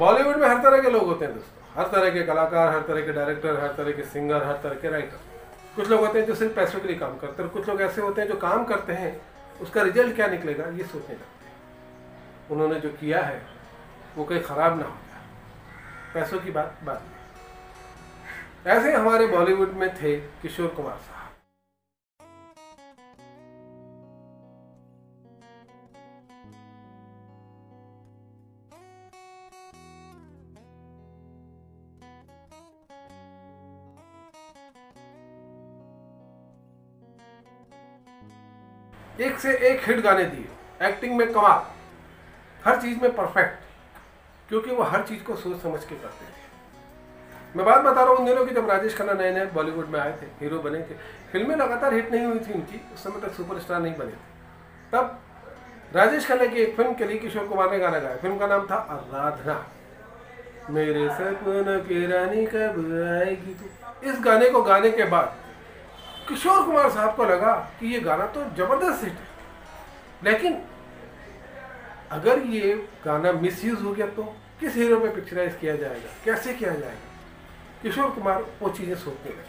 बॉलीवुड में हर तरह के लोग होते हैं दोस्तों, हर तरह के कलाकार, हर तरह के डायरेक्टर, हर तरह के सिंगर, हर तरह के राइटर। कुछ लोग होते हैं जो सिर्फ पैसों के लिए काम करते हैं, और कुछ लोग ऐसे होते हैं जो काम करते हैं उसका रिजल्ट क्या निकलेगा ये सोचने लगते हैं। उन्होंने जो किया है वो कहीं खराब ना हो जाए, पैसों की बात में। ऐसे हमारे बॉलीवुड में थे किशोर कुमार साहब। एक से एक हिट गाने दिए, एक्टिंग में कमाल, हर चीज में परफेक्ट, क्योंकि वो हर चीज को सोच समझ के करते थे। मैं बात बता रहा हूँ उन दिनों की जब राजेश खन्ना नए नए बॉलीवुड में आए थे, हीरो बने थे, फिल्में लगातार हिट नहीं हुई थी उनकी, उस समय तक सुपरस्टार नहीं बने थे। तब राजेश खन्ना की एक फिल्म के लिए किशोर कुमार ने गाना गाया। फिल्म का नाम था आराधना, मेरे सपनों की रानी कब आएगी तू। इस गाने को गाने के बाद किशोर कुमार साहब को लगा कि ये गाना तो जबरदस्त हिट है, लेकिन अगर ये गाना मिसयूज हो गया तो किस हीरो पे पिक्चराइज किया जाएगा, कैसे किया जाएगा। किशोर कुमार वो चीजें सोचने लगे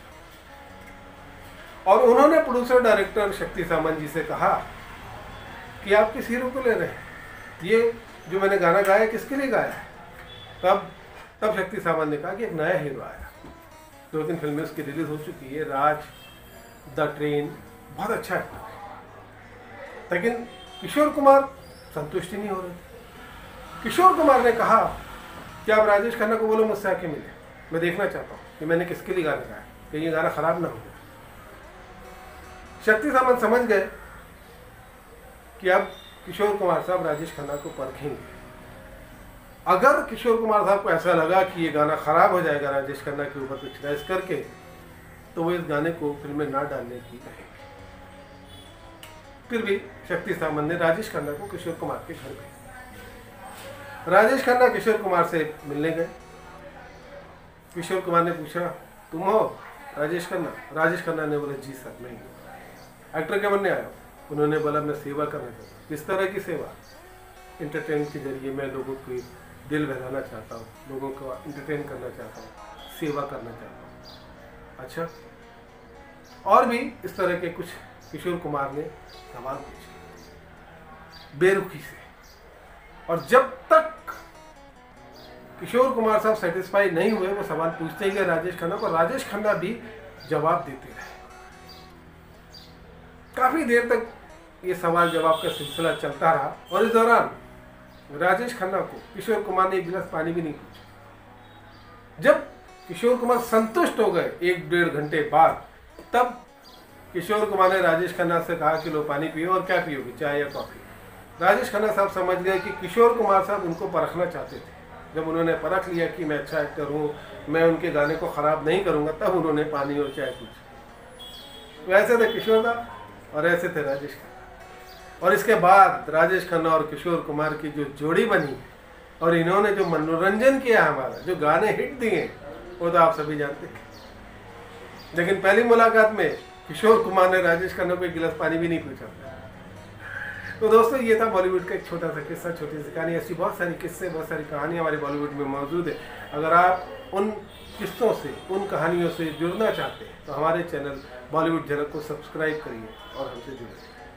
और उन्होंने प्रोड्यूसर डायरेक्टर शक्ति सामंत जी से कहा कि आप किस हीरो को ले रहे हैं, ये जो मैंने गाना गाया किसके लिए गाया है। तब शक्ति सामंत ने कहा कि एक नया हीरो आया, 2-3 फिल्में उसकी रिलीज हो चुकी है, राज, द ट्रेन, बहुत अच्छा है। लेकिन किशोर कुमार संतुष्टि नहीं हो रहे। किशोर कुमार ने कहा कि आप राजेश खन्ना को बोलो मुझसे आके मिले, मैं देखना चाहता हूँ कि मैंने किसके लिए गाना गाया, कहीं ये गाना खराब ना हो जाए। शक्ति सामंत समझ गए कि अब किशोर कुमार साहब राजेश खन्ना को परखेंगे। अगर किशोर कुमार साहब को ऐसा लगा कि ये गाना खराब हो जाएगा राजेश खन्ना के ऊपर पिक्चराइज करके, तो वो इस गाने को फिल्म में ना डालने की कहेंगे। फिर भी शक्ति सामंत ने राजेश खन्ना को किशोर कुमार के घर भेजा। राजेश खन्ना किशोर कुमार से मिलने गए। किशोर कुमार ने पूछा, तुम हो राजेश खन्ना? राजेश खन्ना ने बोला, जी सर, नहीं एक्टर के बनने आया। उन्होंने बोला, मैं सेवा करना चाहता हूँ। किस तरह की सेवा? इंटरटेन के जरिए मैं लोगों की दिल बहलाना चाहता हूँ, लोगों को इंटरटेन करना चाहता हूँ, सेवा करना चाहता हूँ। अच्छा, और भी इस तरह के कुछ किशोर कुमार ने सवाल पूछे बेरुखी से, और जब तक किशोर कुमार साहब सेटिस्फाई नहीं हुए वो सवाल पूछते ही गए राजेश खन्ना को। राजेश खन्ना भी जवाब देते रहे। काफी देर तक ये सवाल जवाब का सिलसिला चलता रहा, और इस दौरान राजेश खन्ना को किशोर कुमार ने एक गिलास पानी भी नहीं पूछा। जब किशोर कुमार संतुष्ट हो गए 1-1.5 घंटे बाद, तब किशोर कुमार ने राजेश खन्ना से कहा कि लो पानी पियो, और क्या पियोगे, चाय या कॉफी। राजेश खन्ना साहब समझ गए कि किशोर कुमार साहब उनको परखना चाहते थे। जब उन्होंने परख लिया कि मैं अच्छा एक्टर हूँ, मैं उनके गाने को ख़राब नहीं करूँगा, तब उन्होंने पानी और चाय पूछी। तो ऐसे थे किशोर दा और ऐसे थे राजेश खन्ना। और इसके बाद राजेश खन्ना और किशोर कुमार की जो जोड़ी बनी और इन्होंने जो मनोरंजन किया हमारा, जो गाने हिट दिए, वो तो आप सभी जानते हैं। लेकिन पहली मुलाकात में किशोर कुमार ने राजेश खन्ना को एक गिलास पानी भी नहीं पूछा। तो दोस्तों, ये था बॉलीवुड का एक छोटा सा किस्सा, छोटी सी कहानी। ऐसी बहुत सारी किस्से, बहुत सारी कहानियाँ हमारे बॉलीवुड में मौजूद है। अगर आप उन किस्सों से, उन कहानियों से जुड़ना चाहते हैं तो हमारे चैनल बॉलीवुड झलक को सब्सक्राइब करिए और हमसे जुड़िए।